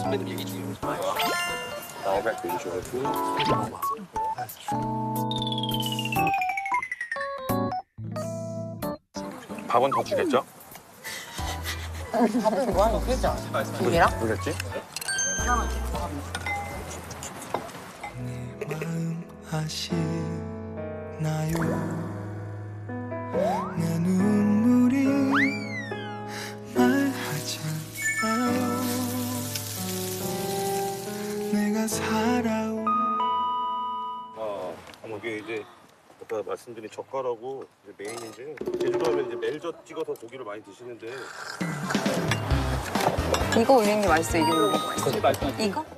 나오면 되게 좋아하고. 밥은 더 주겠죠? 밥은 뭐 하나 끓이지 않아? 김이랑? 그랬지? 내 마음 아시나요? 내 눈물이 말하잖아요. 내가 살아온 이게 이제 아까 말씀드린 젓갈하고 이제 메인인데 제주도 하면 이제 멜젓 찍어서 고기를 많이 드시는데 이거 올리는 게 맛있어. 이게 올리는 게 맛있어. 이거?